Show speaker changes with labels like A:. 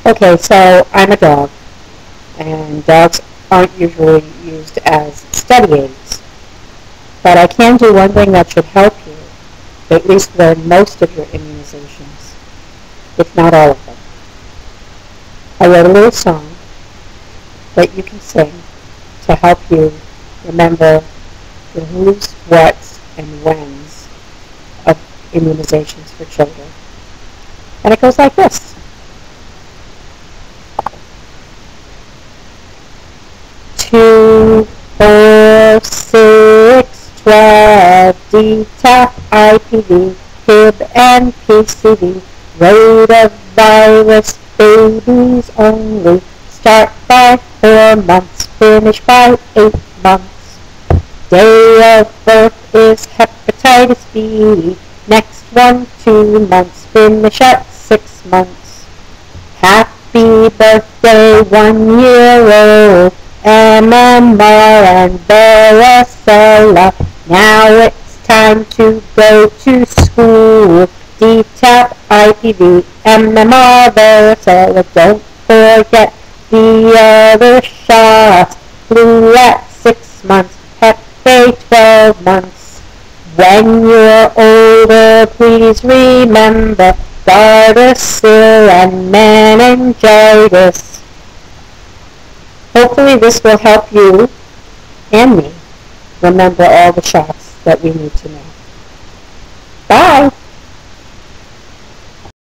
A: Okay, so I'm a dog, and dogs aren't usually used as study aids. But I can do one thing that should help you, at least learn most of your immunizations, if not all of them. I wrote a little song that you can sing to help you remember the who's, what's, and when's of immunizations for children. And it goes like this. 2, 4, 6, 12, DTaP, IPV, HIB, and PCV, rotavirus, babies only, start by 4 months, finish by 8 months. Day of birth is hepatitis B, next one 2 months, finish at 6 months. Happy birthday 1 year old, MMR and varicella. Now it's time to go to school. DTaP, IPV, MMR, varicella. Don't forget the other shots. Flu at 6 months, Hep A 12 months. When you're older, please remember Gardasil and meningitis. Hopefully this will help you and me remember all the shots that we need to know. Bye!